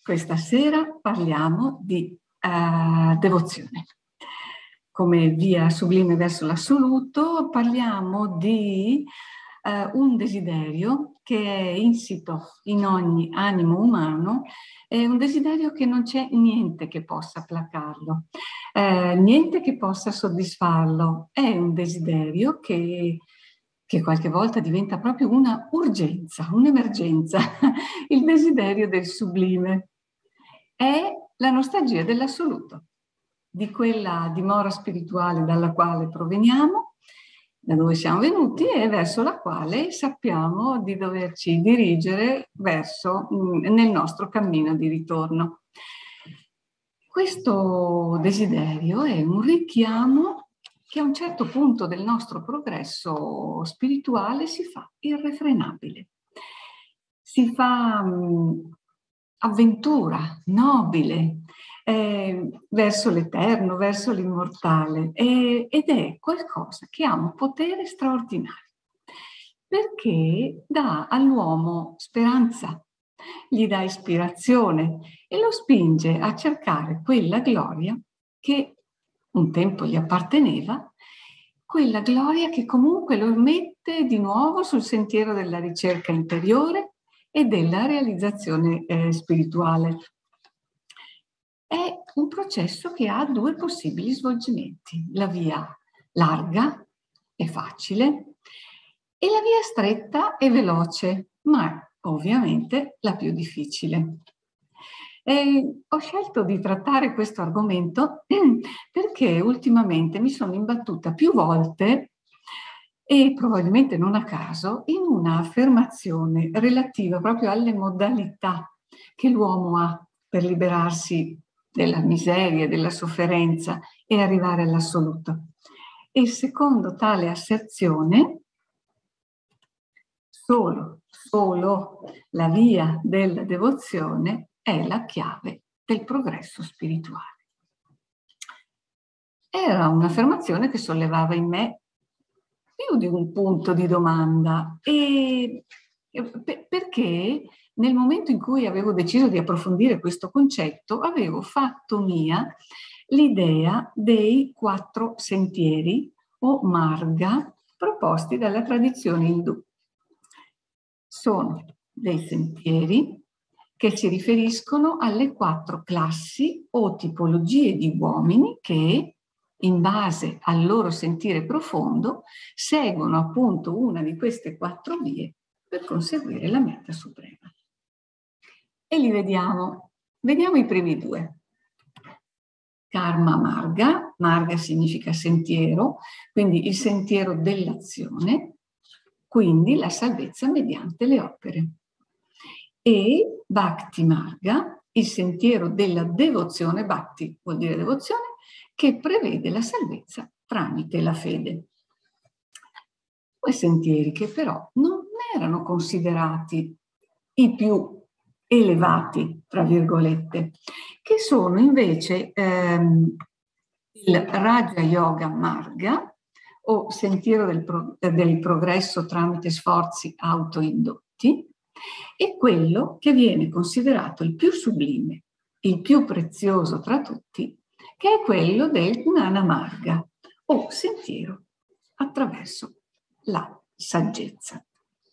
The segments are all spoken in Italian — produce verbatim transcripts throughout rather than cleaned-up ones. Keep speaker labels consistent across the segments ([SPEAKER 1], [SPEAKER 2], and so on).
[SPEAKER 1] Questa sera parliamo di uh, devozione. Come via sublime verso l'assoluto, parliamo di uh, un desiderio che è insito in ogni animo umano, è un desiderio che non c'è niente che possa placarlo, uh, niente che possa soddisfarlo. È un desiderio che che qualche volta diventa proprio una urgenza, un'emergenza, il desiderio del sublime. È la nostalgia dell'assoluto, di quella dimora spirituale dalla quale proveniamo, da dove siamo venuti e verso la quale sappiamo di doverci dirigere verso, nel nostro cammino di ritorno. Questo desiderio è un richiamo che a un certo punto del nostro progresso spirituale si fa irrefrenabile. Si fa mh, avventura, nobile, eh, verso l'eterno, verso l'immortale, eh, ed è qualcosa che ha un potere straordinario, perché dà all'uomo speranza, gli dà ispirazione e lo spinge a cercare quella gloria che un tempo gli apparteneva, quella gloria che comunque lo mette di nuovo sul sentiero della ricerca interiore e della realizzazione eh, spirituale. È un processo che ha due possibili svolgimenti: la via larga e facile e la via stretta e veloce, ma ovviamente la più difficile. E ho scelto di trattare questo argomento perché ultimamente mi sono imbattuta più volte, e probabilmente non a caso, in una affermazione relativa proprio alle modalità che l'uomo ha per liberarsi della miseria, della sofferenza e arrivare all'assoluto. E secondo tale asserzione, solo, solo la via della devozione è la chiave del progresso spirituale. Era un'affermazione che sollevava in me più di un punto di domanda, e perché nel momento in cui avevo deciso di approfondire questo concetto avevo fatto mia l'idea dei quattro sentieri o marga proposti dalla tradizione indù. Sono dei sentieri che si riferiscono alle quattro classi o tipologie di uomini che, in base al loro sentire profondo, seguono appunto una di queste quattro vie per conseguire la meta suprema. E li vediamo. Vediamo i primi due. Karma Marga, Marga significa sentiero, quindi il sentiero dell'azione, quindi la salvezza mediante le opere. E Bhakti Marga, il sentiero della devozione, Bhakti vuol dire devozione, che prevede la salvezza tramite la fede. Due sentieri che però non erano considerati i più elevati, tra virgolette, che sono invece ehm, il Raja Yoga Marga, o sentiero del, pro, del progresso tramite sforzi autoindotti, e quello che viene considerato il più sublime, il più prezioso tra tutti, che è quello del Gnana Marga, o sentiero attraverso la saggezza.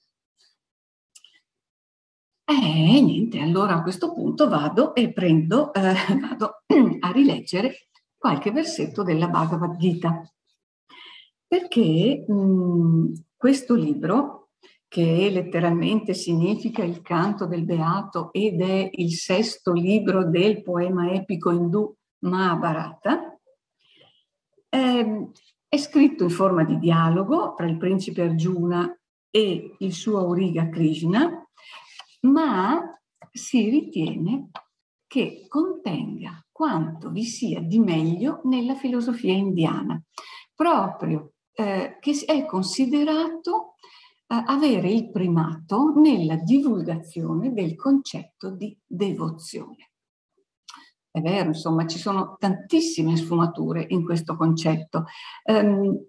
[SPEAKER 1] E niente, allora a questo punto vado e prendo, eh, vado a rileggere qualche versetto della Bhagavad Gita, perché mh, questo libro, che letteralmente significa il canto del beato ed è il sesto libro del poema epico indù Mahabharata, è, è scritto in forma di dialogo tra il principe Arjuna e il suo auriga Krishna, ma si ritiene che contenga quanto vi sia di meglio nella filosofia indiana, proprio eh, che è considerato eh, avere il primato nella divulgazione del concetto di devozione. È vero, insomma, ci sono tantissime sfumature in questo concetto, um,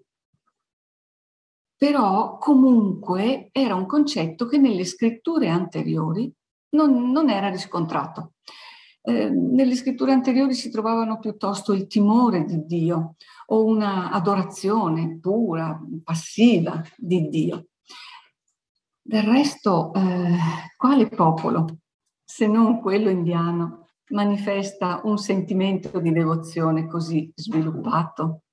[SPEAKER 1] però comunque era un concetto che nelle scritture anteriori non, non era riscontrato. Eh, nelle scritture anteriori si trovavano piuttosto il timore di Dio o una adorazione pura, passiva di Dio. Del resto, eh, quale popolo, se non quello indiano, manifesta un sentimento di devozione così sviluppato?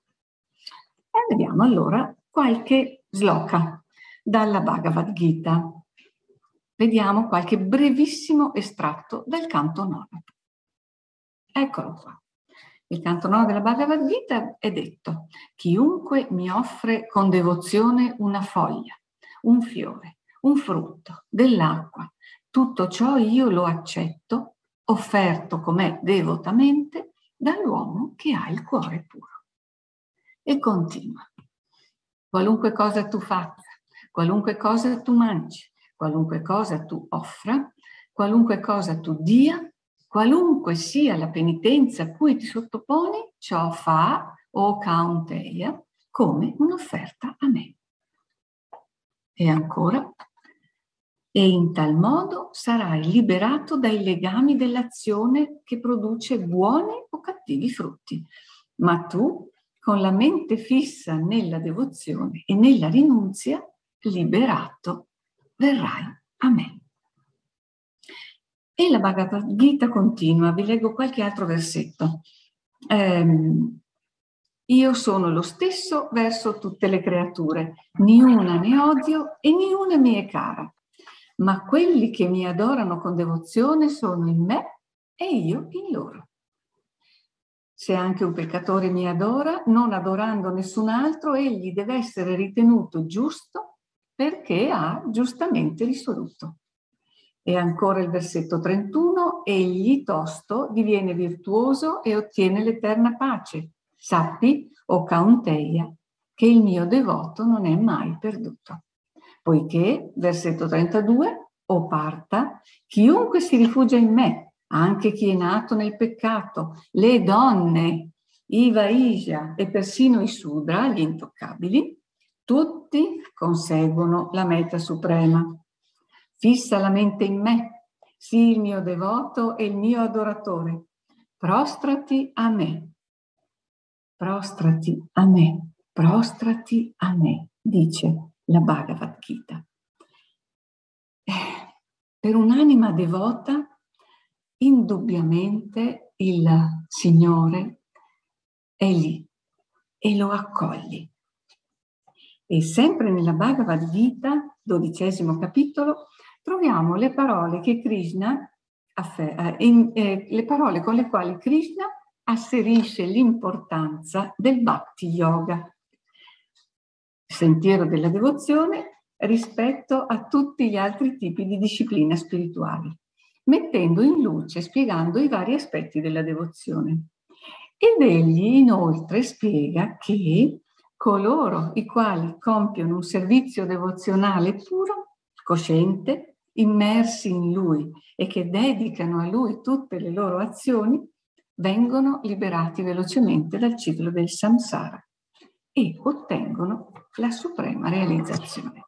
[SPEAKER 1] E vediamo allora qualche sloka dalla Bhagavad Gita. Vediamo qualche brevissimo estratto del canto nono. Eccolo qua. Il canto nono della Bhagavad Gita è detto: chiunque mi offre con devozione una foglia, un fiore, un frutto, dell'acqua, tutto ciò io lo accetto, offerto com'è devotamente dall'uomo che ha il cuore puro. E continua. Qualunque cosa tu faccia, qualunque cosa tu mangi, qualunque cosa tu offra, qualunque cosa tu dia, qualunque sia la penitenza a cui ti sottoponi, ciò fa, o Kaunteya, come un'offerta a me. E ancora, e in tal modo sarai liberato dai legami dell'azione che produce buoni o cattivi frutti. Ma tu, con la mente fissa nella devozione e nella rinunzia, liberato, verrai a me. E la Bhagavad Gita continua, vi leggo qualche altro versetto. Ehm, io sono lo stesso verso tutte le creature, ni una ne odio e ni una mi è cara, ma quelli che mi adorano con devozione sono in me e io in loro. Se anche un peccatore mi adora, non adorando nessun altro, egli deve essere ritenuto giusto perché ha giustamente risoluto. E ancora il versetto trentuno, egli tosto diviene virtuoso e ottiene l'eterna pace. Sappi, o Kaunteya, che il mio devoto non è mai perduto. Poiché, versetto trentadue, o Partha, chiunque si rifugia in me, anche chi è nato nel peccato, le donne, i Vaishya e persino i Sudra, gli intoccabili, tutti conseguono la meta suprema. Fissa la mente in me, sii il mio devoto e il mio adoratore. Prostrati a me, prostrati a me, prostrati a me, dice la Bhagavad Gita. Eh, per un'anima devota, indubbiamente il Signore è lì e lo accogli. E sempre nella Bhagavad Gita, dodicesimo capitolo, troviamo le parole che Krishna affer- in, eh, le parole con le quali Krishna asserisce l'importanza del Bhakti Yoga, sentiero della devozione, rispetto a tutti gli altri tipi di disciplina spirituali, mettendo in luce, spiegando i vari aspetti della devozione. Ed egli inoltre spiega che coloro i quali compiono un servizio devozionale puro, cosciente, immersi in lui e che dedicano a lui tutte le loro azioni, vengono liberati velocemente dal ciclo del samsara e ottengono la suprema realizzazione.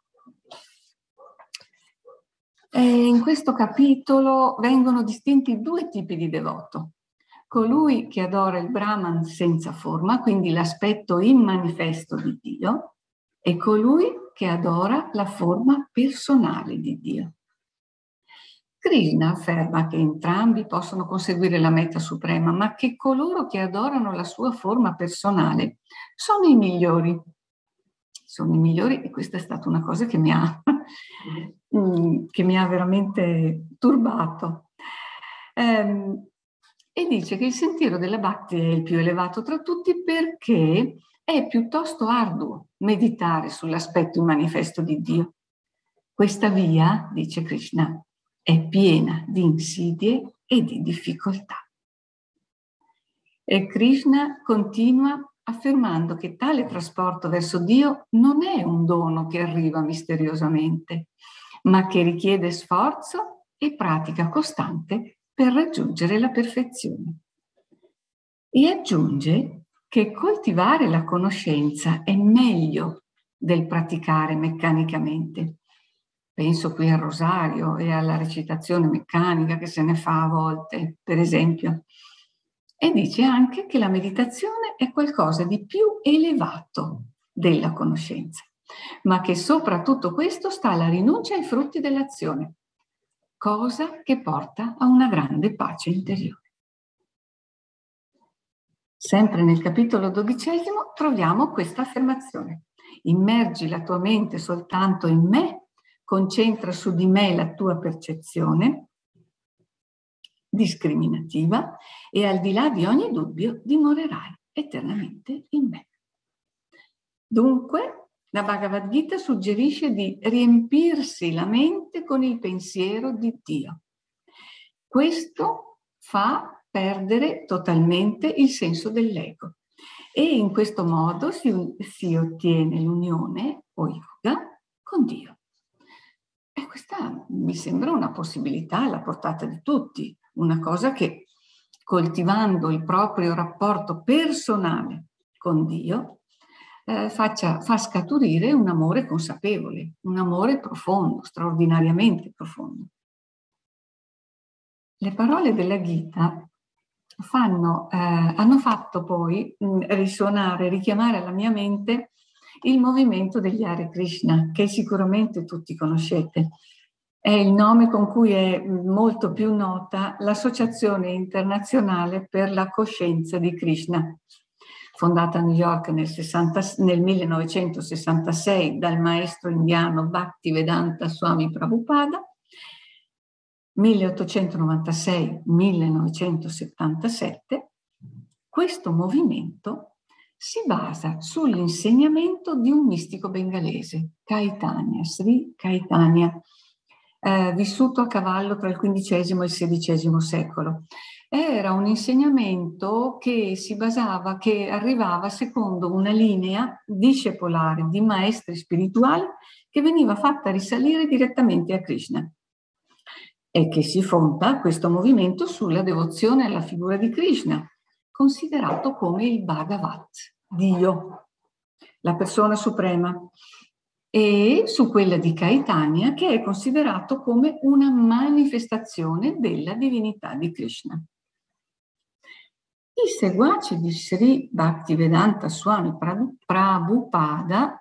[SPEAKER 1] E in questo capitolo vengono distinti due tipi di devoto. Colui che adora il Brahman senza forma, quindi l'aspetto immanifesto di Dio, e colui che adora la forma personale di Dio. Krishna afferma che entrambi possono conseguire la meta suprema, ma che coloro che adorano la sua forma personale sono i migliori. Sono i migliori, e questa è stata una cosa che mi ha, che mi ha veramente turbato. Ehm, e dice che il sentiero della Bhakti è il più elevato tra tutti perché è piuttosto arduo meditare sull'aspetto manifesto di Dio. Questa via, dice Krishna, è piena di insidie e di difficoltà. E Krishna continua affermando che tale trasporto verso Dio non è un dono che arriva misteriosamente, ma che richiede sforzo e pratica costante per raggiungere la perfezione. E aggiunge che coltivare la conoscenza è meglio del praticare meccanicamente, Penso qui al rosario e alla recitazione meccanica che se ne fa a volte, per esempio. E dice anche che la meditazione è qualcosa di più elevato della conoscenza, ma che sopra tutto questo sta la rinuncia ai frutti dell'azione, cosa che porta a una grande pace interiore. Sempre nel capitolo dodicesimo troviamo questa affermazione: immergi la tua mente soltanto in me, concentra su di me la tua percezione discriminativa e al di là di ogni dubbio dimorerai eternamente in me. Dunque, la Bhagavad Gita suggerisce di riempirsi la mente con il pensiero di Dio. Questo fa perdere totalmente il senso dell'ego e in questo modo si, si ottiene l'unione o yoga con Dio. E questa mi sembra una possibilità alla portata di tutti, una cosa che coltivando il proprio rapporto personale con Dio eh, faccia, fa scaturire un amore consapevole, un amore profondo, straordinariamente profondo. Le parole della Gita fanno, eh, hanno fatto poi mh, risuonare, richiamare alla mia mente il movimento degli Hare Krishna, che sicuramente tutti conoscete. È il nome con cui è molto più nota l'Associazione Internazionale per la Coscienza di Krishna, fondata a New York nel, sessanta, nel millenovecentosessantasei dal maestro indiano Bhaktivedanta Swami Prabhupada, milleottocentonovantasei millenovecentosettantasette. Questo movimento si basa sull'insegnamento di un mistico bengalese, Caitanya, Sri Caitanya, eh, vissuto a cavallo tra il quindicesimo e il sedicesimo secolo. Era un insegnamento che si basava, che arrivava secondo una linea discepolare di maestri spirituali che veniva fatta risalire direttamente a Krishna e che si fonda questo movimento sulla devozione alla figura di Krishna, considerato come il Bhagavat, Dio, la persona suprema, e su quella di Caitanya, che è considerato come una manifestazione della divinità di Krishna. I seguaci di Sri Bhaktivedanta Swami Prabhupada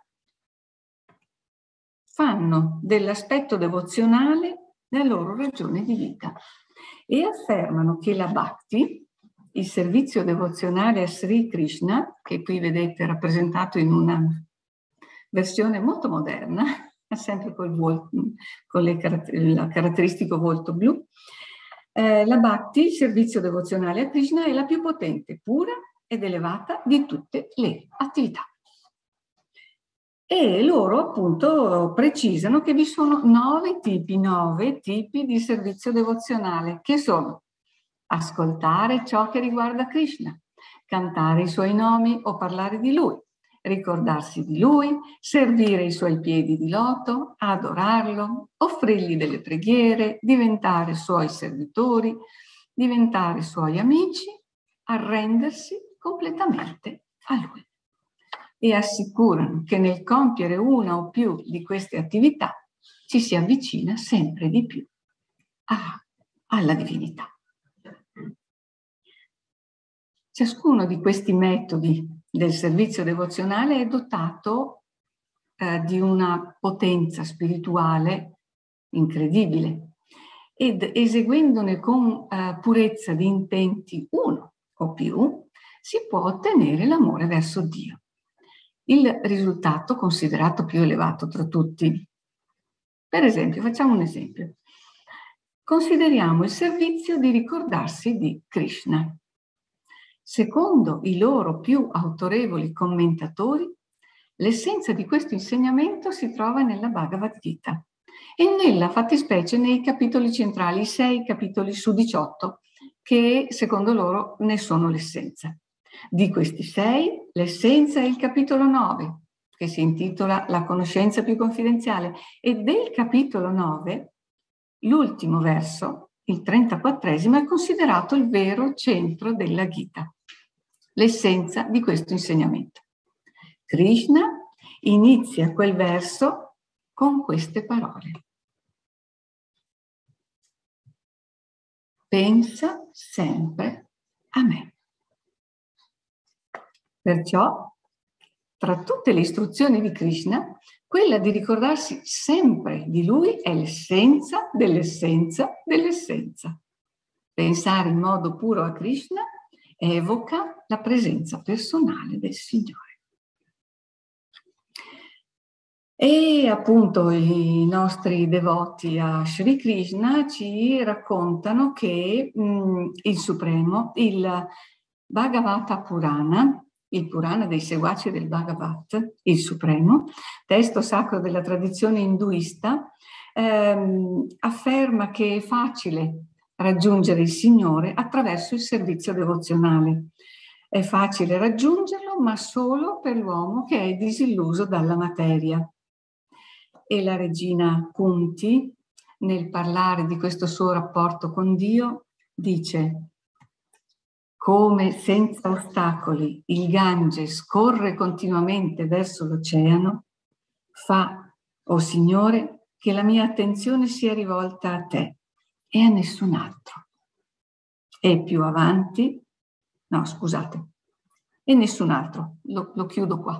[SPEAKER 1] fanno dell'aspetto devozionale la loro ragione di vita e affermano che la Bhakti, il servizio devozionale a Sri Krishna, che qui vedete rappresentato in una versione molto moderna, sempre col volto, con il caratteristico volto blu, eh, la Bhakti, il servizio devozionale a Krishna, è la più potente, pura ed elevata di tutte le attività. E loro appunto precisano che vi sono nove tipi, nove tipi di servizio devozionale, che sono ascoltare ciò che riguarda Krishna, cantare i suoi nomi o parlare di lui, ricordarsi di lui, servire i suoi piedi di loto, adorarlo, offrirgli delle preghiere, diventare suoi servitori, diventare suoi amici, arrendersi completamente a lui. E assicurano che nel compiere una o più di queste attività ci si avvicina sempre di più a, alla divinità. Ciascuno di questi metodi del servizio devozionale è dotato eh, di una potenza spirituale incredibile ed eseguendone con eh, purezza di intenti uno o più si può ottenere l'amore verso Dio. Il risultato considerato più elevato tra tutti. Per esempio, facciamo un esempio. Consideriamo il servizio di ricordarsi di Krishna. Secondo i loro più autorevoli commentatori, l'essenza di questo insegnamento si trova nella Bhagavad Gita e nella fattispecie nei capitoli centrali, sei capitoli su diciotto, che secondo loro ne sono l'essenza. Di questi sei, l'essenza è il capitolo nove, che si intitola La conoscenza più confidenziale, e del capitolo nove, l'ultimo verso, il trentaquattresimo, è considerato il vero centro della Gita, l'essenza di questo insegnamento. Krishna inizia quel verso con queste parole: pensa sempre a me. Perciò, tra tutte le istruzioni di Krishna, quella di ricordarsi sempre di lui è l'essenza dell'essenza dell'essenza. Pensare in modo puro a Krishna evoca la presenza personale del Signore. E appunto i nostri devoti a Sri Krishna ci raccontano che mh, il Supremo, il Bhagavata Purana, il Purana dei seguaci del Bhagavat, il Supremo, testo sacro della tradizione induista, ehm, afferma che è facile raggiungere il Signore attraverso il servizio devozionale. È facile raggiungerlo, ma solo per l'uomo che è disilluso dalla materia. E la regina Kunti, nel parlare di questo suo rapporto con Dio, dice: come senza ostacoli il Gange scorre continuamente verso l'oceano, fa, o Signore, che la mia attenzione sia rivolta a te e a nessun altro. E più avanti, no scusate, e nessun altro, lo, lo chiudo qua.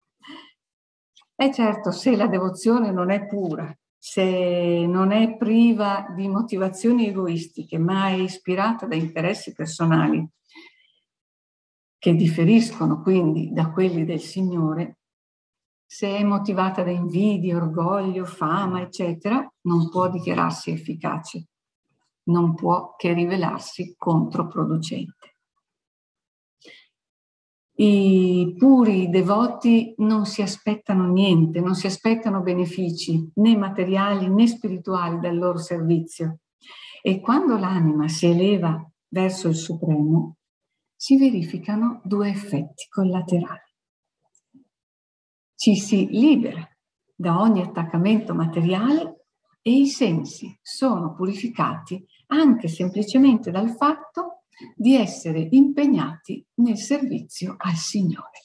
[SPEAKER 1] E certo, se la devozione non è pura, se non è priva di motivazioni egoistiche, ma è ispirata da interessi personali che differiscono quindi da quelli del Signore, se è motivata da invidia, orgoglio, fama, eccetera, non può dichiararsi efficace, non può che rivelarsi controproducente. I puri devoti non si aspettano niente, non si aspettano benefici né materiali né spirituali dal loro servizio. E quando l'anima si eleva verso il Supremo, si verificano due effetti collaterali. Ci si libera da ogni attaccamento materiale e i sensi sono purificati anche semplicemente dal fatto di essere impegnati nel servizio al Signore.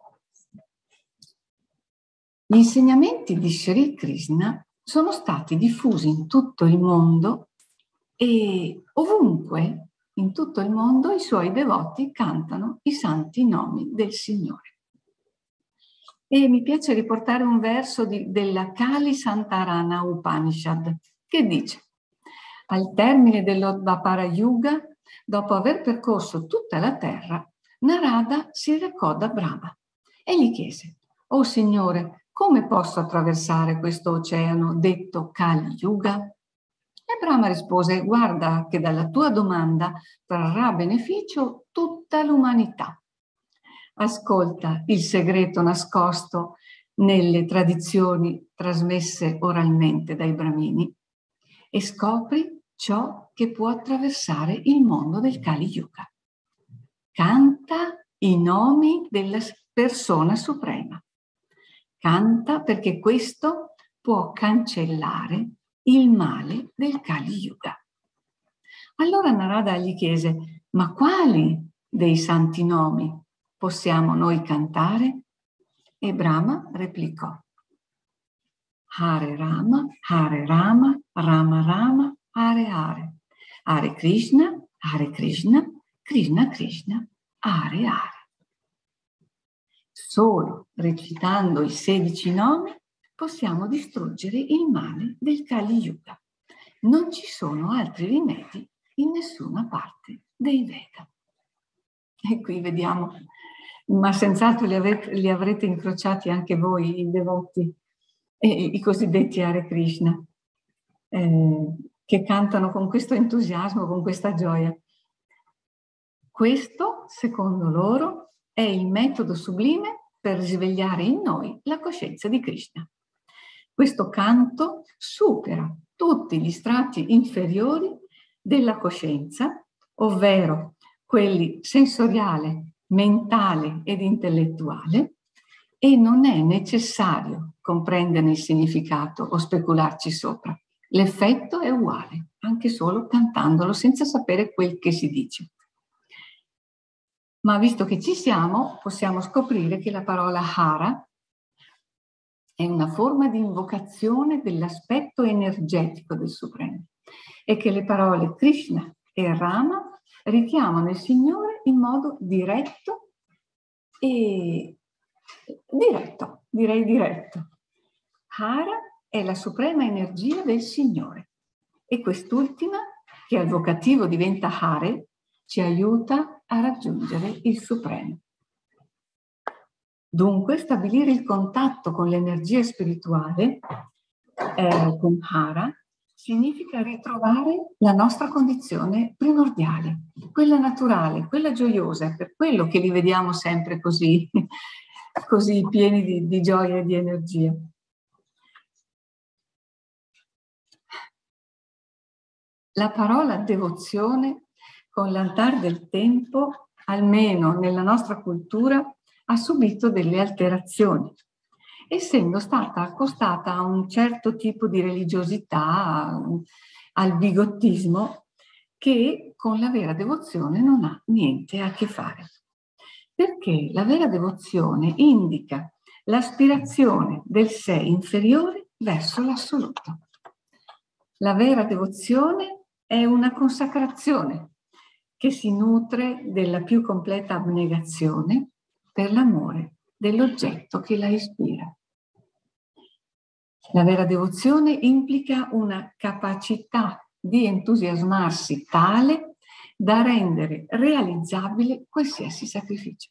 [SPEAKER 1] Gli insegnamenti di Sri Krishna sono stati diffusi in tutto il mondo e ovunque in tutto il mondo i suoi devoti cantano i santi nomi del Signore. E mi piace riportare un verso di, della Kali Santarana Upanishad che dice: al termine dell'Odvapara Yuga, dopo aver percorso tutta la terra, Narada si recò da Brahma e gli chiese: «Oh Signore, come posso attraversare questo oceano detto Kali Yuga?» E Brahma rispose: «Guarda che dalla tua domanda trarrà beneficio tutta l'umanità. Ascolta il segreto nascosto nelle tradizioni trasmesse oralmente dai Brahmini e scopri ciò che può attraversare il mondo del Kali Yuga. Canta i nomi della persona suprema. Canta perché questo può cancellare il male del Kali Yuga». Allora Narada gli chiese: «Ma quali dei santi nomi possiamo noi cantare?» E Brahma replicò: Hare Rama, Hare Rama, Rama Rama, Hare Hare, Hare Krishna, Hare Krishna, Krishna Krishna, Hare Hare. Solo recitando i sedici nomi possiamo distruggere il male del Kali Yuga. Non ci sono altri rimedi in nessuna parte dei Veda. E qui vediamo, ma senz'altro li, avete, li avrete incrociati anche voi, i devoti, e i cosiddetti Hare Krishna, eh, che cantano con questo entusiasmo, con questa gioia. Questo, secondo loro, è il metodo sublime per risvegliare in noi la coscienza di Krishna. Questo canto supera tutti gli strati inferiori della coscienza, ovvero quelli sensoriale, mentale ed intellettuale, e non è necessario comprenderne il significato o specularci sopra. L'effetto è uguale, anche solo cantandolo senza sapere quel che si dice. Ma visto che ci siamo, possiamo scoprire che la parola Hara è una forma di invocazione dell'aspetto energetico del Supremo e che le parole Krishna e Rama richiamano il Signore in modo diretto e diretto, direi diretto. Hara è la suprema energia del Signore e quest'ultima, che al vocativo diventa Hare, ci aiuta a raggiungere il Supremo. Dunque, stabilire il contatto con l'energia spirituale, eh, con Hara, significa ritrovare la nostra condizione primordiale, quella naturale, quella gioiosa, per quello che li vediamo sempre così, così pieni di, di gioia e di energia. La parola devozione, con l'andare del tempo, almeno nella nostra cultura, ha subito delle alterazioni, essendo stata accostata a un certo tipo di religiosità, al bigottismo, che con la vera devozione non ha niente a che fare. Perché la vera devozione indica l'aspirazione del sé inferiore verso l'assoluto. La vera devozione è una consacrazione che si nutre della più completa abnegazione per l'amore dell'oggetto che la ispira. La vera devozione implica una capacità di entusiasmarsi tale da rendere realizzabile qualsiasi sacrificio.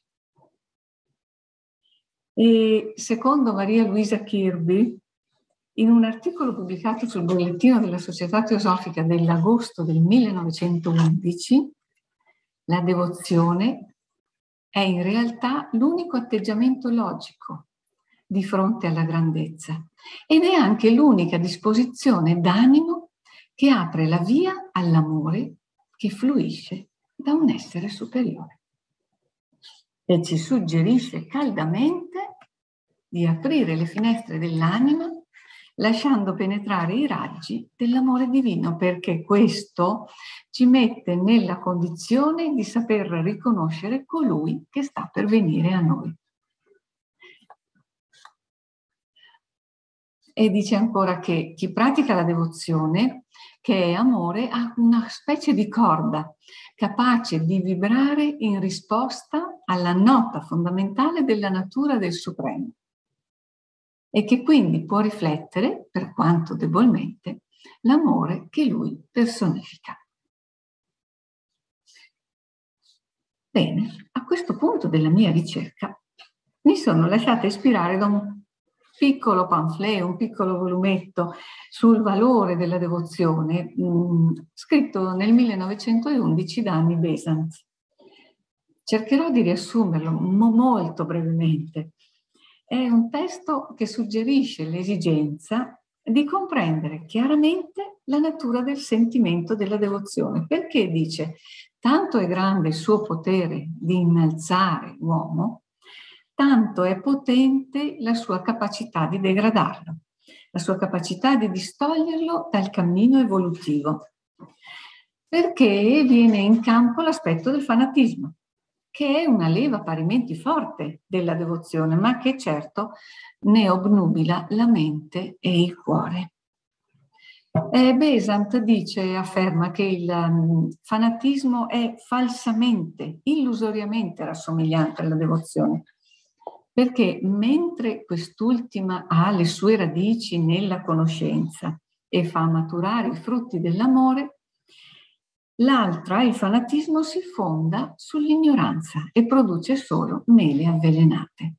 [SPEAKER 1] E secondo Maria Luisa Kirby, in un articolo pubblicato sul bollettino della Società Teosofica dell'agosto del millenovecentoundici, la devozione è in realtà l'unico atteggiamento logico di fronte alla grandezza ed è anche l'unica disposizione d'animo che apre la via all'amore che fluisce da un essere superiore e ci suggerisce caldamente di aprire le finestre dell'anima lasciando penetrare i raggi dell'amore divino, perché questo ci mette nella condizione di saper riconoscere colui che sta per venire a noi. E dice ancora che chi pratica la devozione, che è amore, ha una specie di corda capace di vibrare in risposta alla nota fondamentale della natura del Supremo, e che quindi può riflettere, per quanto debolmente, l'amore che lui personifica. Bene, a questo punto della mia ricerca mi sono lasciata ispirare da un piccolo pamphlet, un piccolo volumetto sul valore della devozione, mh, scritto nel millenovecentoundici da Annie Besant. Cercherò di riassumerlo mo molto brevemente. È un testo che suggerisce l'esigenza di comprendere chiaramente la natura del sentimento della devozione, perché dice: tanto è grande il suo potere di innalzare l'uomo, tanto è potente la sua capacità di degradarlo, la sua capacità di distoglierlo dal cammino evolutivo, perché viene in campo l'aspetto del fanatismo, che è una leva parimenti forte della devozione, ma che certo ne obnubila la mente e il cuore. Eh, Besant dice, afferma che il um, fanatismo è falsamente, illusoriamente rassomigliante alla devozione, perché mentre quest'ultima ha le sue radici nella conoscenza e fa maturare i frutti dell'amore, l'altra, il fanatismo, si fonda sull'ignoranza e produce solo mele avvelenate.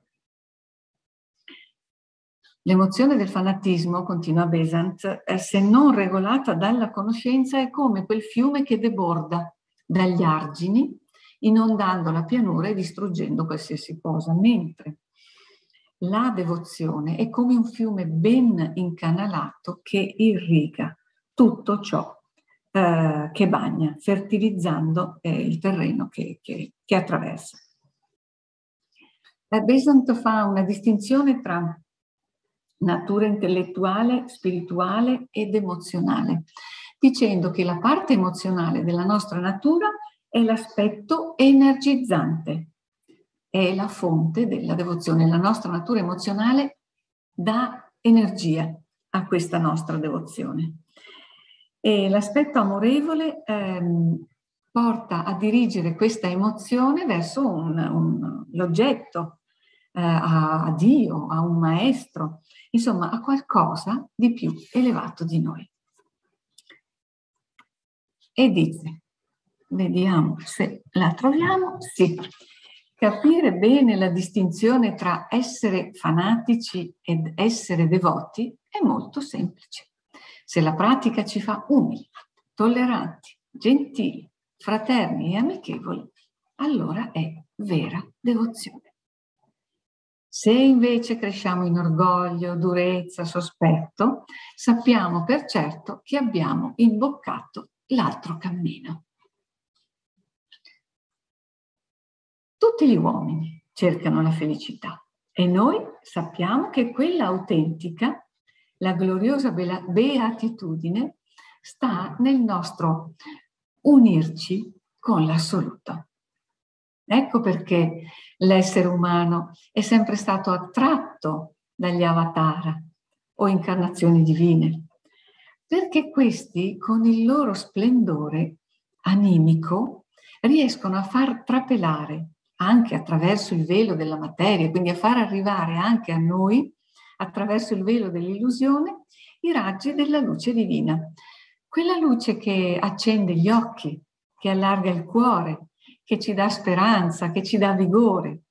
[SPEAKER 1] L'emozione del fanatismo, continua Besant, se non regolata dalla conoscenza, è come quel fiume che deborda dagli argini, inondando la pianura e distruggendo qualsiasi cosa, mentre la devozione è come un fiume ben incanalato che irriga tutto ciò eh, che bagna, fertilizzando eh, il terreno che, che, che attraversa. Eh, Besant fa una distinzione tra natura intellettuale, spirituale ed emozionale, dicendo che la parte emozionale della nostra natura è l'aspetto energizzante, è la fonte della devozione. La nostra natura emozionale dà energia a questa nostra devozione. E l'aspetto amorevole ehm, porta a dirigere questa emozione verso un, un, l'oggetto, eh, a, a Dio, a un maestro, insomma a qualcosa di più elevato di noi. E dice, vediamo se la troviamo, sì, capire bene la distinzione tra essere fanatici ed essere devoti è molto semplice. Se la pratica ci fa umili, tolleranti, gentili, fraterni e amichevoli, allora è vera devozione. Se invece cresciamo in orgoglio, durezza, sospetto, sappiamo per certo che abbiamo imboccato l'altro cammino. Tutti gli uomini cercano la felicità e noi sappiamo che quella autentica, la gloriosa beatitudine, sta nel nostro unirci con l'assoluto. Ecco perché l'essere umano è sempre stato attratto dagli avatara o incarnazioni divine, perché questi con il loro splendore animico riescono a far trapelare anche attraverso il velo della materia, quindi a far arrivare anche a noi, attraverso il velo dell'illusione, i raggi della luce divina. Quella luce che accende gli occhi, che allarga il cuore, che ci dà speranza, che ci dà vigore.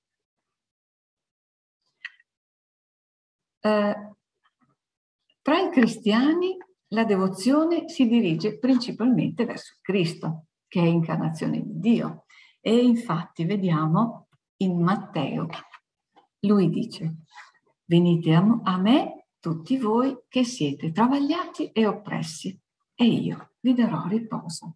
[SPEAKER 1] Eh, tra i cristiani la devozione si dirige principalmente verso Cristo, che è incarnazione di Dio. E infatti vediamo in Matteo, lui dice, venite a me tutti voi che siete travagliati e oppressi, e io vi darò riposo.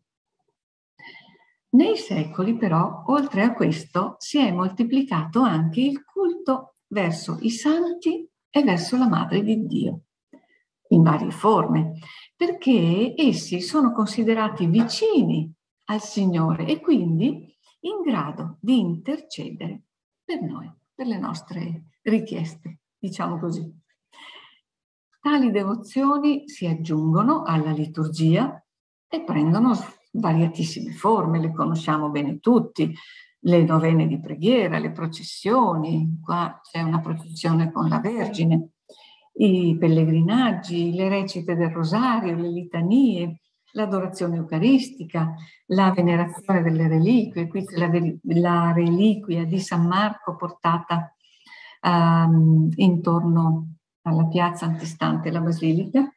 [SPEAKER 1] Nei secoli però, oltre a questo, si è moltiplicato anche il culto verso i santi e verso la Madre di Dio, in varie forme, perché essi sono considerati vicini al Signore e quindi in grado di intercedere per noi, per le nostre richieste, diciamo così. Tali devozioni si aggiungono alla liturgia e prendono variatissime forme, le conosciamo bene tutti, le novene di preghiera, le processioni, qua c'è una processione con la Vergine, i pellegrinaggi, le recite del rosario, le litanie, l'adorazione eucaristica, la venerazione delle reliquie. Qui c'è la, la reliquia di San Marco portata um, intorno alla piazza antistante la basilica,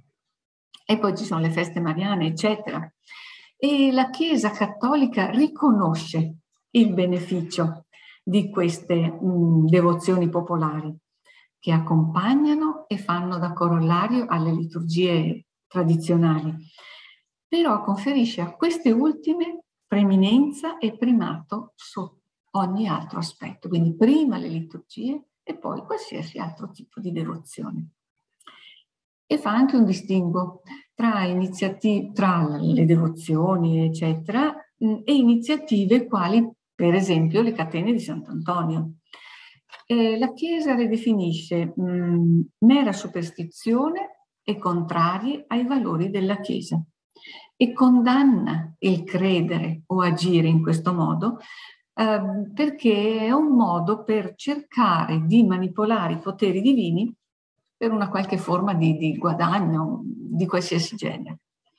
[SPEAKER 1] e poi ci sono le feste mariane, eccetera. E la Chiesa cattolica riconosce il beneficio di queste mh, devozioni popolari che accompagnano e fanno da corollario alle liturgie tradizionali, però conferisce a queste ultime preeminenza e primato su ogni altro aspetto, quindi prima le liturgie e poi qualsiasi altro tipo di devozione. E fa anche un distinguo tra, iniziative, tra le devozioni, eccetera, e iniziative quali, per esempio, le catene di Sant'Antonio. Eh, la Chiesa le definisce mh, mera superstizione e contrarie ai valori della Chiesa e condanna il credere o agire in questo modo eh, perché è un modo per cercare di manipolare i poteri divini per una qualche forma di, di guadagno di qualsiasi genere.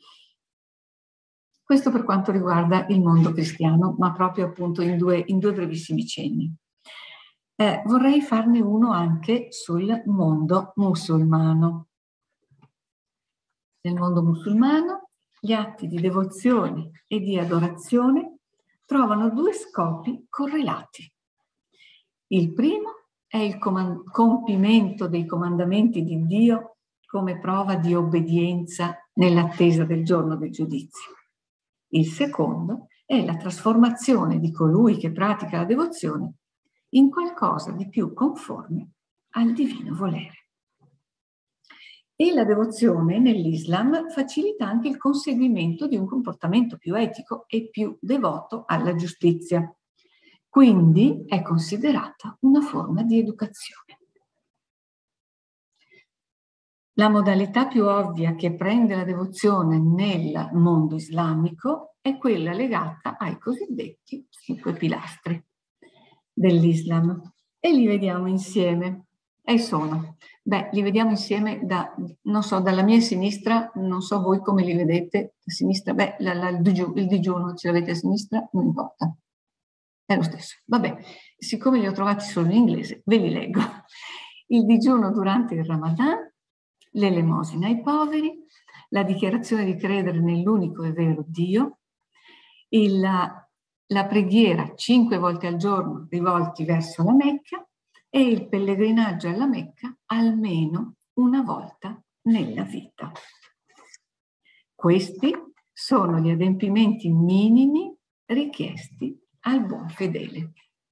[SPEAKER 1] Questo per quanto riguarda il mondo cristiano, ma proprio appunto in due, in due brevissimi cenni. Eh, vorrei farne uno anche sul mondo musulmano. Nel mondo musulmano gli atti di devozione e di adorazione trovano due scopi correlati. Il primo è il compimento dei comandamenti di Dio come prova di obbedienza nell'attesa del giorno del giudizio. Il secondo è la trasformazione di colui che pratica la devozione in qualcosa di più conforme al divino volere. E la devozione nell'Islam facilita anche il conseguimento di un comportamento più etico e più devoto alla giustizia. Quindi è considerata una forma di educazione. La modalità più ovvia che prende la devozione nel mondo islamico è quella legata ai cosiddetti cinque pilastri dell'Islam. E li vediamo insieme. E sono, beh, li vediamo insieme da, non so, dalla mia sinistra, non so voi come li vedete, a sinistra, beh, la, la, il, digiuno, il digiuno ce l'avete a sinistra, non importa, è lo stesso. Vabbè, siccome li ho trovati solo in inglese, ve li leggo. Il digiuno durante il Ramadan, l'elemosina ai poveri, la dichiarazione di credere nell'unico e vero Dio, il, la preghiera cinque volte al giorno rivolti verso la Mecca e il pellegrinaggio alla Mecca almeno una volta nella vita. Questi sono gli adempimenti minimi richiesti al buon fedele.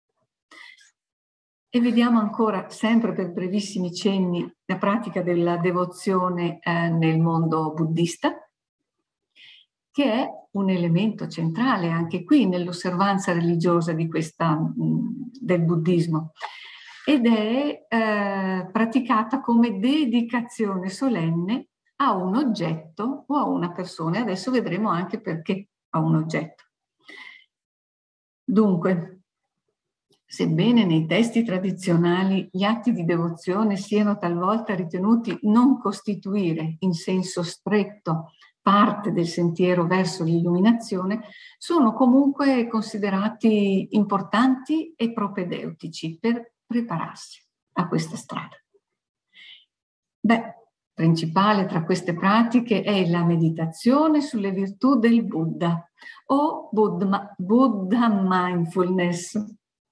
[SPEAKER 1] E vediamo ancora, sempre per brevissimi cenni, la pratica della devozione eh, nel mondo buddista, che è un elemento centrale anche qui nell'osservanza religiosa di questa, mh, del buddismo, ed è eh, praticata come dedicazione solenne a un oggetto o a una persona. Adesso vedremo anche perché a un oggetto. Dunque, sebbene nei testi tradizionali gli atti di devozione siano talvolta ritenuti non costituire in senso stretto parte del sentiero verso l'illuminazione, sono comunque considerati importanti e propedeutici per prepararsi a questa strada. Beh, principale tra queste pratiche è la meditazione sulle virtù del Buddha o Buddha, Buddha Mindfulness.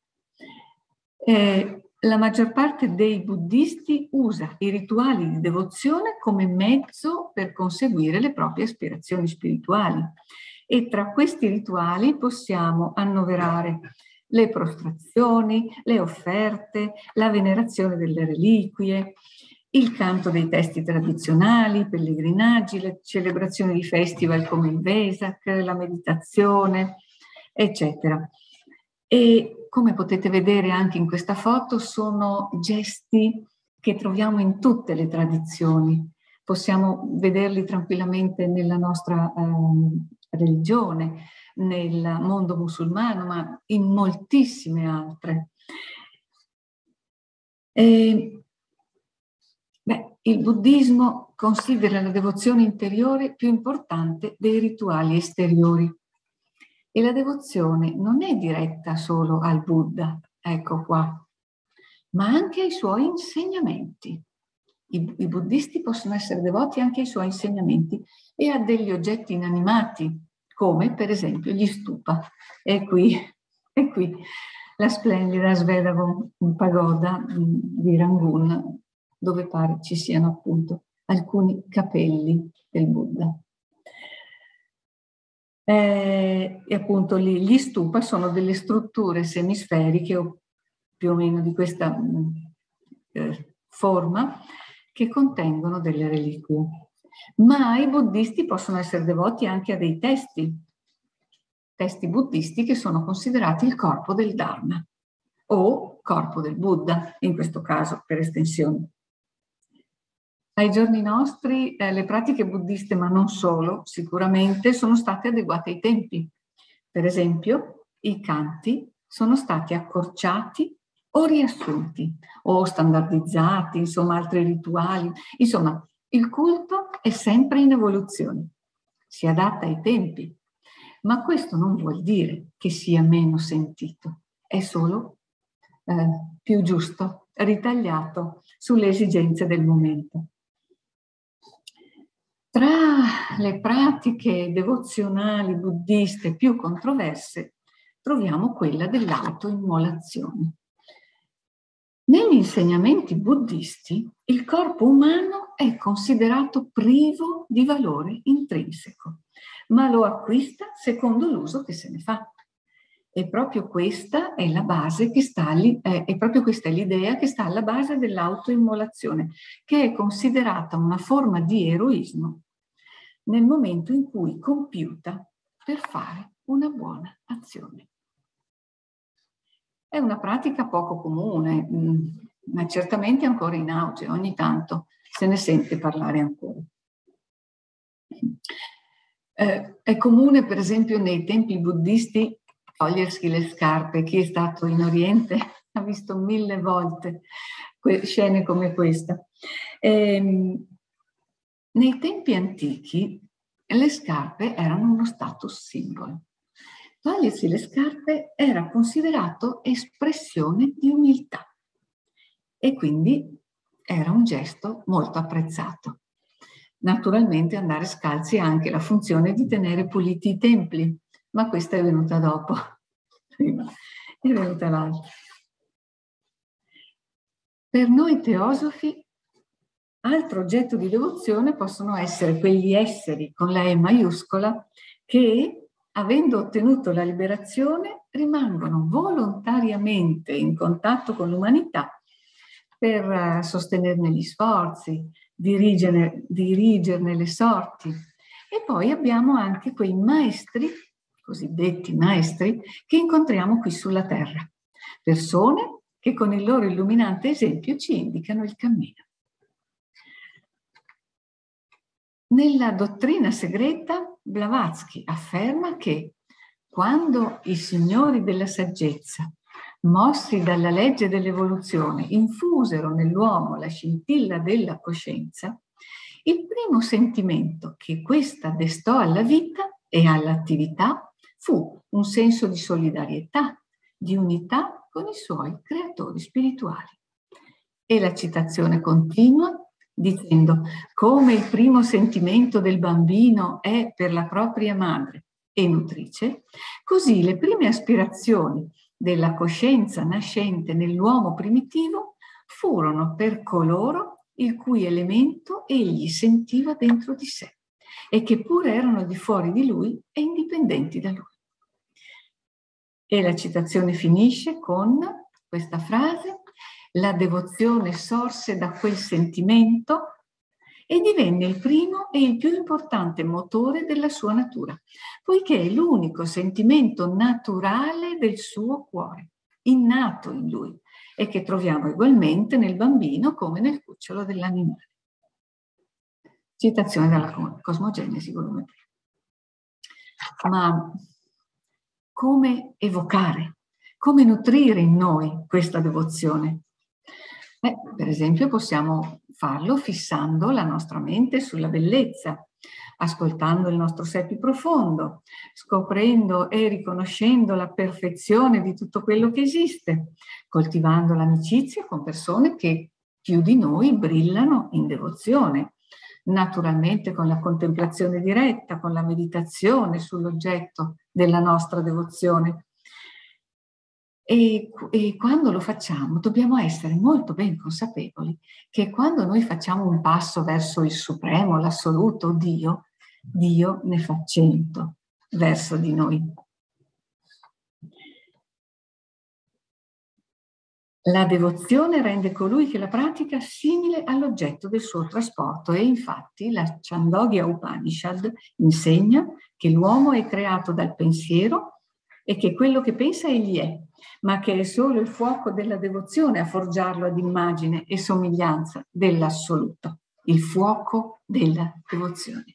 [SPEAKER 1] Eh, la maggior parte dei buddisti usa i rituali di devozione come mezzo per conseguire le proprie aspirazioni spirituali, e tra questi rituali possiamo annoverare le prostrazioni, le offerte, la venerazione delle reliquie, il canto dei testi tradizionali, i pellegrinaggi, le celebrazioni di festival come il Vesak, la meditazione, eccetera. E come potete vedere anche in questa foto, sono gesti che troviamo in tutte le tradizioni. Possiamo vederli tranquillamente nella nostra eh, religione, nel mondo musulmano, ma in moltissime altre. E, beh, il buddismo considera la devozione interiore più importante dei rituali esteriori. E la devozione non è diretta solo al Buddha, ecco qua, ma anche ai suoi insegnamenti. I, i buddisti possono essere devoti anche ai suoi insegnamenti e a degli oggetti inanimati, come per esempio gli stupa. E qui, e qui la splendida Svedagom Pagoda di Rangoon, dove pare ci siano appunto alcuni capelli del Buddha. Eh, e appunto lì, gli stupa sono delle strutture semisferiche o più o meno di questa eh, forma, che contengono delle reliquie. Ma i buddisti possono essere devoti anche a dei testi, testi buddisti che sono considerati il corpo del Dharma o corpo del Buddha, in questo caso per estensione. Ai giorni nostri eh, le pratiche buddiste, ma non solo, sicuramente sono state adeguate ai tempi. Per esempio, i canti sono stati accorciati o riassunti, o standardizzati, insomma altri rituali. Insomma, il culto è sempre in evoluzione, si adatta ai tempi, ma questo non vuol dire che sia meno sentito, è solo eh, più giusto, ritagliato sulle esigenze del momento. Tra le pratiche devozionali buddiste più controverse troviamo quella dell'autoimmolazione. Negli insegnamenti buddisti il corpo umano è considerato privo di valore intrinseco, ma lo acquista secondo l'uso che se ne fa. E proprio questa è la base che sta lì, eh, e proprio questa è l'idea che sta alla base dell'autoimmolazione, che è considerata una forma di eroismo nel momento in cui compiuta per fare una buona azione. È una pratica poco comune, mh, ma certamente ancora in auge ogni tanto. se ne sente parlare ancora. Eh, è comune, per esempio, nei templi buddisti togliersi le scarpe. Chi è stato in Oriente ha visto mille volte scene come questa. Ehm, nei tempi antichi le scarpe erano uno status symbol. Togliersi le scarpe era considerato espressione di umiltà e quindi era un gesto molto apprezzato. Naturalmente andare scalzi ha anche la funzione di tenere puliti i templi, ma questa è venuta dopo. Prima è venuta l'altra. Per noi teosofi, altro oggetto di devozione possono essere quegli esseri con la E maiuscola che, avendo ottenuto la liberazione, rimangono volontariamente in contatto con l'umanità per sostenerne gli sforzi, dirigerne, dirigerne le sorti. E poi abbiamo anche quei maestri, cosiddetti maestri, che incontriamo qui sulla terra. Persone che con il loro illuminante esempio ci indicano il cammino. Nella dottrina segreta, Blavatsky afferma che quando i signori della saggezza, mossi dalla legge dell'evoluzione, infusero nell'uomo la scintilla della coscienza, il primo sentimento che questa destò alla vita e all'attività fu un senso di solidarietà, di unità con i suoi creatori spirituali. E la citazione continua dicendo: come il primo sentimento del bambino è per la propria madre e nutrice, così le prime aspirazioni della coscienza nascente nell'uomo primitivo furono per coloro il cui elemento egli sentiva dentro di sé e che pure erano di fuori di lui e indipendenti da lui. E la citazione finisce con questa frase: la devozione sorse da quel sentimento e divenne il primo e il più importante motore della sua natura, poiché è l'unico sentimento naturale del suo cuore, innato in lui, e che troviamo ugualmente nel bambino come nel cucciolo dell'animale. Citazione dalla Cosmogenesi, volume tre. Ma come evocare, come nutrire in noi questa devozione? Beh, per esempio possiamo farlo fissando la nostra mente sulla bellezza, ascoltando il nostro sé più profondo, scoprendo e riconoscendo la perfezione di tutto quello che esiste, coltivando l'amicizia con persone che più di noi brillano in devozione, naturalmente con la contemplazione diretta, con la meditazione sull'oggetto della nostra devozione. E, e quando lo facciamo dobbiamo essere molto ben consapevoli che quando noi facciamo un passo verso il Supremo, l'assoluto Dio, Dio ne fa cento verso di noi. La devozione rende colui che la pratica simile all'oggetto del suo trasporto e infatti la Chandogya Upanishad insegna che l'uomo è creato dal pensiero e che quello che pensa egli è, ma che è solo il fuoco della devozione a forgiarlo ad immagine e somiglianza dell'assoluto, il fuoco della devozione.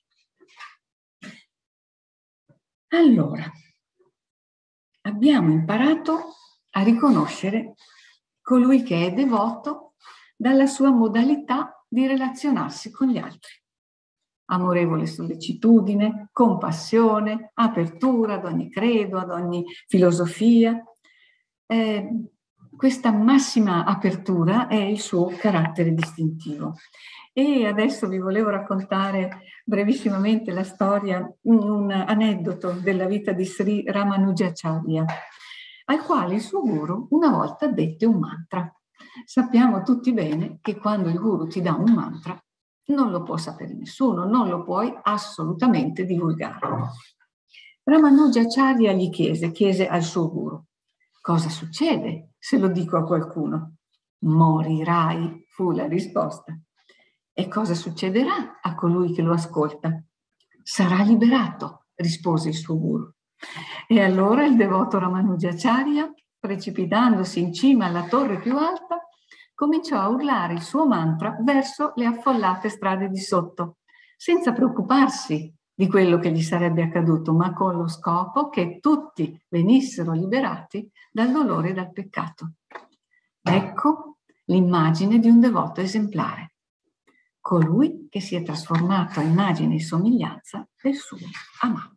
[SPEAKER 1] Allora, abbiamo imparato a riconoscere colui che è devoto dalla sua modalità di relazionarsi con gli altri. Amorevole sollecitudine, compassione, apertura ad ogni credo, ad ogni filosofia. Eh, questa massima apertura è il suo carattere distintivo. E adesso vi volevo raccontare brevissimamente la storia, un aneddoto della vita di Sri Ramanujacharya, al quale il suo guru una volta dette un mantra. Sappiamo tutti bene che quando il guru ti dà un mantra non lo può sapere nessuno, non lo puoi assolutamente divulgare. Ramanujacharya gli chiese, chiese al suo guru: cosa succede se lo dico a qualcuno? Morirai, fu la risposta. E cosa succederà a colui che lo ascolta? Sarà liberato, rispose il suo guru. E allora il devoto Ramanujacharya, precipitandosi in cima alla torre più alta, cominciò a urlare il suo mantra verso le affollate strade di sotto, senza preoccuparsi di quello che gli sarebbe accaduto, ma con lo scopo che tutti venissero liberati dal dolore e dal peccato. Ecco l'immagine di un devoto esemplare, colui che si è trasformato a immagine e somiglianza del suo amato.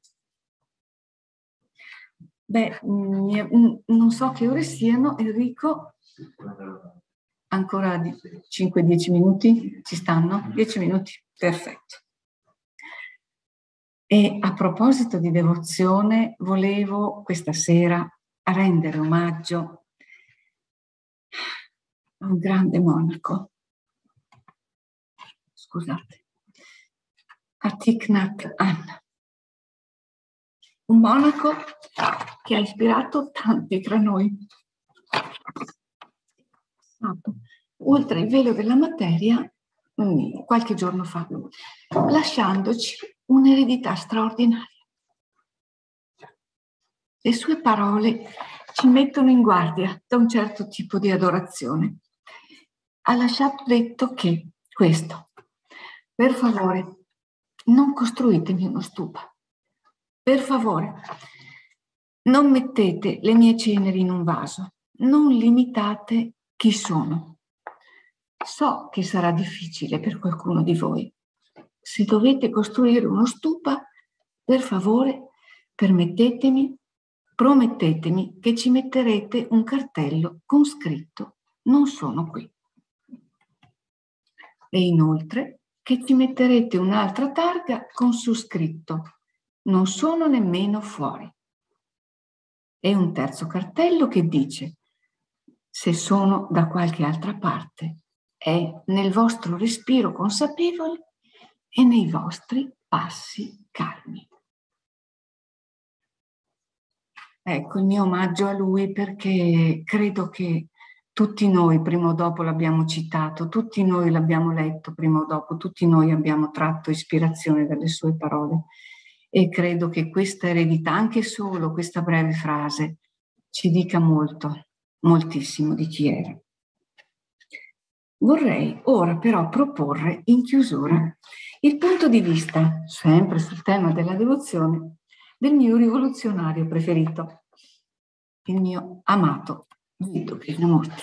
[SPEAKER 1] Beh, non so che ore siano, Enrico. Ancora cinque dieci minuti? Ci stanno? dieci minuti? Perfetto. E a proposito di devozione, volevo questa sera rendere omaggio a un grande monaco. Scusate. A Thich Nhat Hanh. Un monaco che ha ispirato tanti tra noi. Oltre il velo della materia, qualche giorno fa, lasciandoci un'eredità straordinaria. Le sue parole ci mettono in guardia da un certo tipo di adorazione. Ha lasciato detto che questo: per favore, non costruitemi uno stupa. Per favore, non mettete le mie ceneri in un vaso. Non limitate chi sono. So che sarà difficile per qualcuno di voi. Se dovete costruire uno stupa, per favore, permettetemi, promettetemi che ci metterete un cartello con scritto "Non sono qui". E inoltre che ci metterete un'altra targa con su scritto "Non sono nemmeno fuori". E un terzo cartello che dice: se sono da qualche altra parte, è nel vostro respiro consapevole e nei vostri passi calmi. Ecco il mio omaggio a lui, perché credo che tutti noi prima o dopo l'abbiamo citato, tutti noi l'abbiamo letto prima o dopo, tutti noi abbiamo tratto ispirazione dalle sue parole. E credo che questa eredità, anche solo questa breve frase, ci dica molto, moltissimo di chi era. Vorrei ora però proporre in chiusura il punto di vista, sempre sul tema della devozione, del mio rivoluzionario preferito, il mio amato Vito Krishnamurti.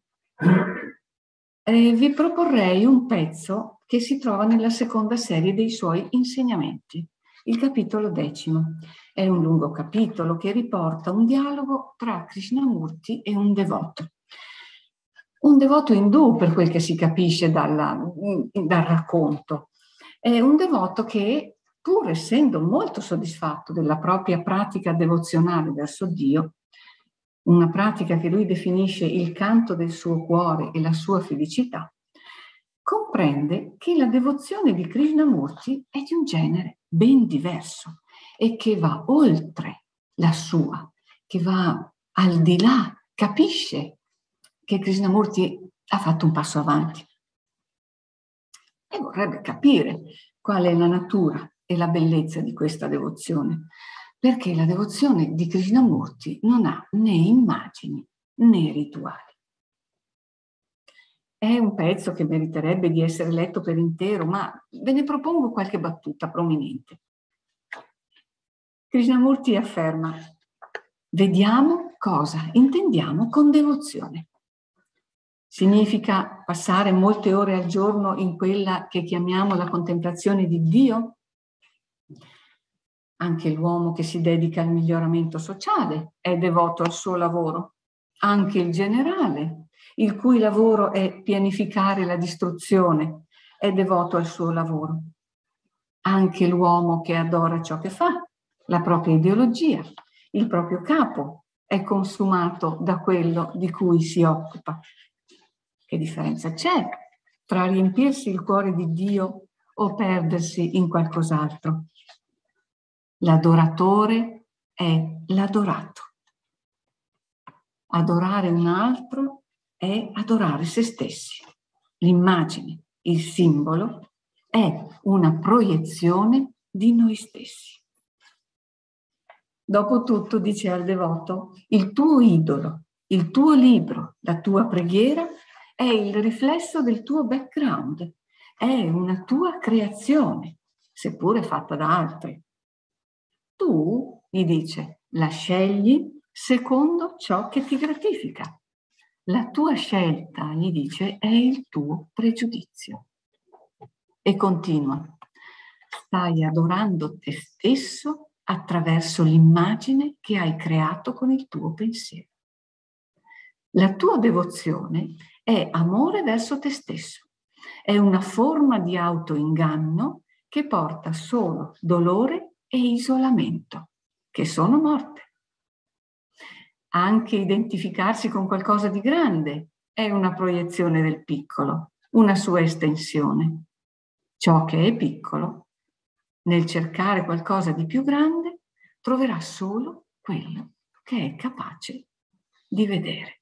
[SPEAKER 1] Eh, vi proporrei un pezzo che si trova nella seconda serie dei suoi insegnamenti, il capitolo decimo. È un lungo capitolo che riporta un dialogo tra Krishnamurti e un devoto. Un devoto indù, per quel che si capisce dalla, dal racconto. È un devoto che, pur essendo molto soddisfatto della propria pratica devozionale verso Dio, una pratica che lui definisce il canto del suo cuore e la sua felicità, comprende che la devozione di Krishnamurti è di un genere ben diverso e che va oltre la sua, che va al di là, capisce che Krishnamurti ha fatto un passo avanti e vorrebbe capire qual è la natura e la bellezza di questa devozione, perché la devozione di Krishnamurti non ha né immagini né rituali. È un pezzo che meriterebbe di essere letto per intero, ma ve ne propongo qualche battuta prominente. Krishnamurti afferma: vediamo cosa intendiamo con devozione. Significa passare molte ore al giorno in quella che chiamiamo la contemplazione di Dio? Anche l'uomo che si dedica al miglioramento sociale è devoto al suo lavoro. Anche il generale, il cui lavoro è pianificare la distruzione, è devoto al suo lavoro. Anche l'uomo che adora ciò che fa, la propria ideologia, il proprio capo, è consumato da quello di cui si occupa. Che differenza c'è tra riempirsi il cuore di Dio o perdersi in qualcos'altro? L'adoratore è l'adorato. Adorare un altro è adorare se stessi. L'immagine, il simbolo, è una proiezione di noi stessi. Dopotutto, dice al devoto, il tuo idolo, il tuo libro, la tua preghiera è il riflesso del tuo background, è una tua creazione, seppure fatta da altri. Tu, gli dice, la scegli secondo ciò che ti gratifica. La tua scelta, gli dice, è il tuo pregiudizio. E continua. Stai adorando te stesso attraverso l'immagine che hai creato con il tuo pensiero. La tua devozione è amore verso te stesso. È una forma di autoinganno che porta solo dolore e isolamento, che sono morte. Anche identificarsi con qualcosa di grande è una proiezione del piccolo, una sua estensione. Ciò che è piccolo, nel cercare qualcosa di più grande, troverà solo quello che è capace di vedere.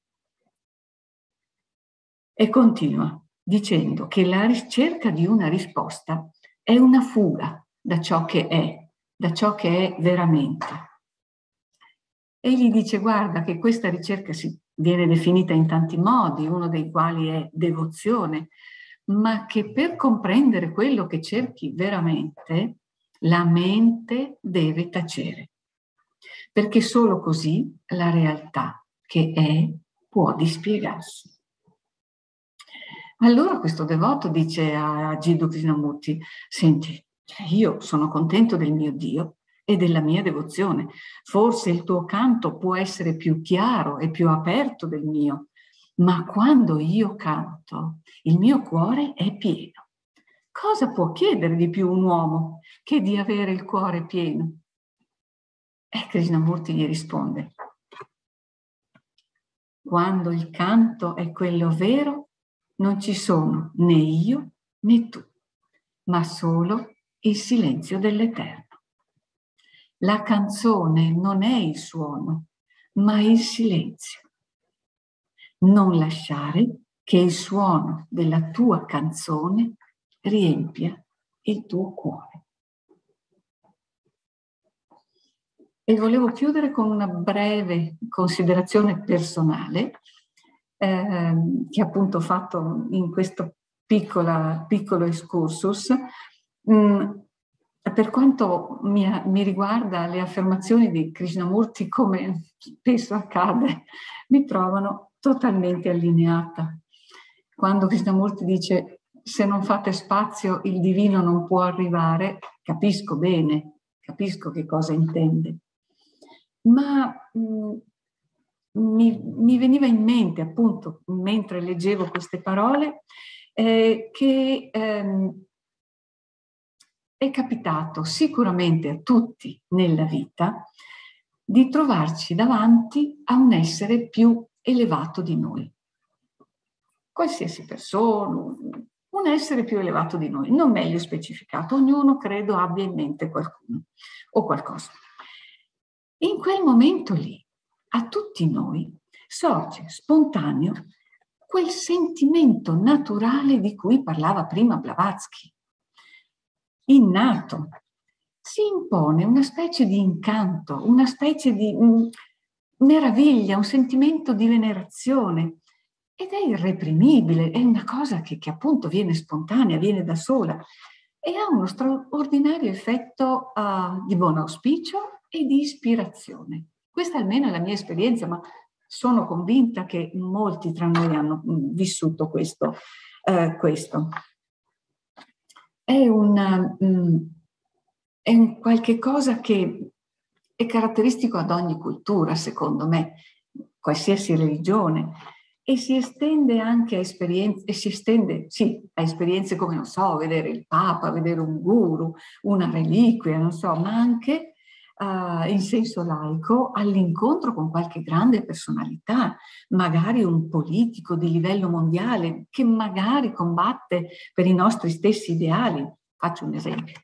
[SPEAKER 1] E continua dicendo che la ricerca di una risposta è una fuga da ciò che è, da ciò che è veramente. E gli dice, guarda, che questa ricerca si viene definita in tanti modi, uno dei quali è devozione, ma che per comprendere quello che cerchi veramente, la mente deve tacere. Perché solo così la realtà che è può dispiegarsi. Allora questo devoto dice a Jiddu Krishnamurti, senti, io sono contento del mio Dio e della mia devozione. Forse il tuo canto può essere più chiaro e più aperto del mio, ma quando io canto, il mio cuore è pieno. Cosa può chiedere di più un uomo che di avere il cuore pieno? E Krishnamurti gli risponde, quando il canto è quello vero, non ci sono né io né tu, ma solo il silenzio dell'Eterno. La canzone non è il suono, ma il silenzio. Non lasciare che il suono della tua canzone riempia il tuo cuore. E volevo chiudere con una breve considerazione personale eh, che appunto ho fatto in questo piccola, piccolo excursus. Mm, per quanto mi, mi riguarda, le affermazioni di Krishnamurti, come spesso accade, mi trovano totalmente allineata. Quando Krishnamurti dice se non fate spazio il divino non può arrivare, capisco bene, capisco che cosa intende. Ma mh, mi, mi veniva in mente, appunto, mentre leggevo queste parole, eh, che ehm, è capitato sicuramente a tutti nella vita di trovarci davanti a un essere più elevato di noi. Qualsiasi persona, un essere più elevato di noi, non meglio specificato, ognuno credo abbia in mente qualcuno o qualcosa. In quel momento lì, a tutti noi sorge spontaneo quel sentimento naturale di cui parlava prima Blavatsky. Innato, si impone una specie di incanto, una specie di mh, meraviglia, un sentimento di venerazione ed è irreprimibile, è una cosa che, che appunto viene spontanea, viene da sola e ha uno straordinario effetto uh, di buon auspicio e di ispirazione. Questa almeno è la mia esperienza, ma sono convinta che molti tra noi hanno mh, vissuto questo. Uh, questo. È un, um, è un qualche cosa che è caratteristico ad ogni cultura, secondo me, qualsiasi religione, e si estende anche a esperienze, e si estende, sì, a esperienze come, non so, vedere il Papa, vedere un guru, una reliquia, non so, ma anche uh, in senso laico all'incontro con qualche grande personalità, magari un politico di livello mondiale che magari combatte per i nostri stessi ideali. Faccio un esempio.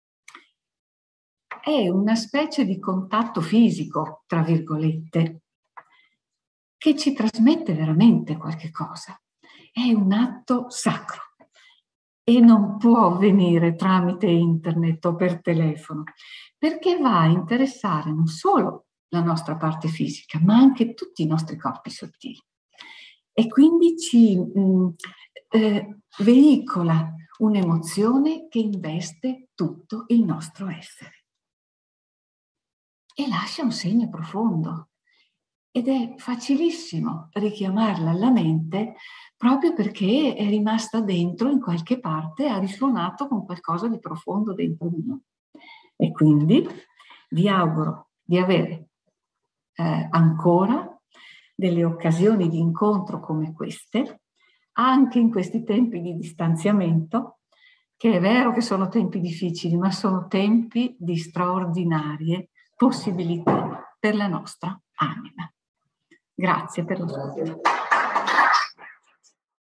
[SPEAKER 1] È una specie di contatto fisico, tra virgolette, che ci trasmette veramente qualche cosa. È un atto sacro e non può avvenire tramite internet o per telefono, perché va a interessare non solo la nostra parte fisica, ma anche tutti i nostri corpi sottili. e quindi ci mh, eh, veicola un'emozione che investe tutto il nostro essere e lascia un segno profondo. Ed è facilissimo richiamarla alla mente proprio perché è rimasta dentro in qualche parte, ha risuonato con qualcosa di profondo dentro di noi. E quindi vi auguro di avere eh, ancora delle occasioni di incontro come queste, anche in questi tempi di distanziamento, che è vero che sono tempi difficili, ma sono tempi di straordinarie possibilità per la nostra anima. Grazie per l'ascolto.